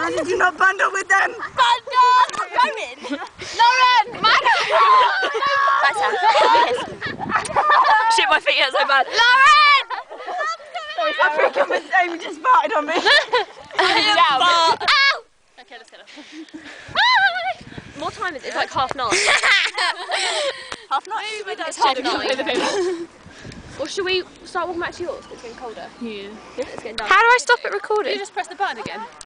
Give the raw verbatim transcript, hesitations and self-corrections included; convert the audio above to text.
Imagine do not bundle with them. Bundle! I'm going. Lauren! Michael! That's shit, my feet hurt so bad. Lauren! I freaking was Amy just farted on me. Down. Ow! Okay, let's get up. What time is it? It's like half nine. Half nine? It's half nine. Or should we start walking back to yours? It's getting colder. Yeah. It's getting dark. How do I stop it recording? You just press the button again.